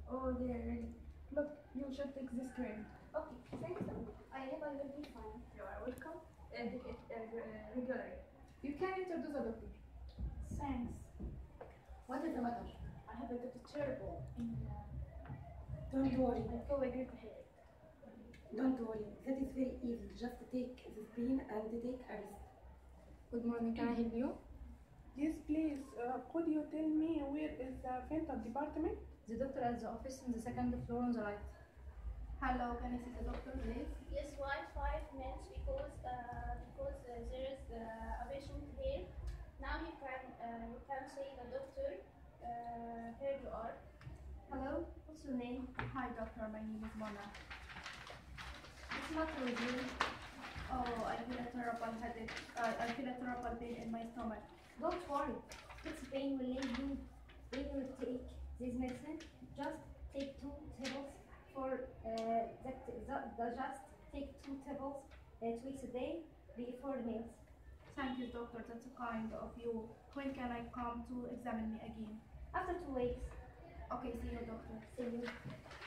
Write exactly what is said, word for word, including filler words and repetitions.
Oh dear, really? Look, you should take this cream. Okay, thanks. I hope I will be fine. You are welcome. Uh, take it uh, re- regularly. You can introduce a doctor. Thanks. What is the matter? I have a got a terrible in uh, Don't worry. I feel a great headache. Don't worry. That is very easy. Just take the spleen and take a rest. Good morning, can I help you? Yes, please. Uh, could you tell me where is the dental department? The doctor at the office in the second floor on the right. Hello, can I see the doctor, please? Yes, why five minutes because uh, because uh, there is uh, a patient here. Now you can uh, you can see the doctor. Uh, here you are. Hello, what's your name? Hi doctor, my name is Mona. What's the matter with you? Oh, I feel a terrible headache. Uh, I feel a terrible pain in my stomach. Don't worry. This pain will leave you when you take this medicine. Just take two tables for uh, that, that, that just take two tables uh, twice a day before meals. Thank you, doctor. That's kind of you. When can I come to examine me again? After two weeks, Okay, see you, doctor. see you.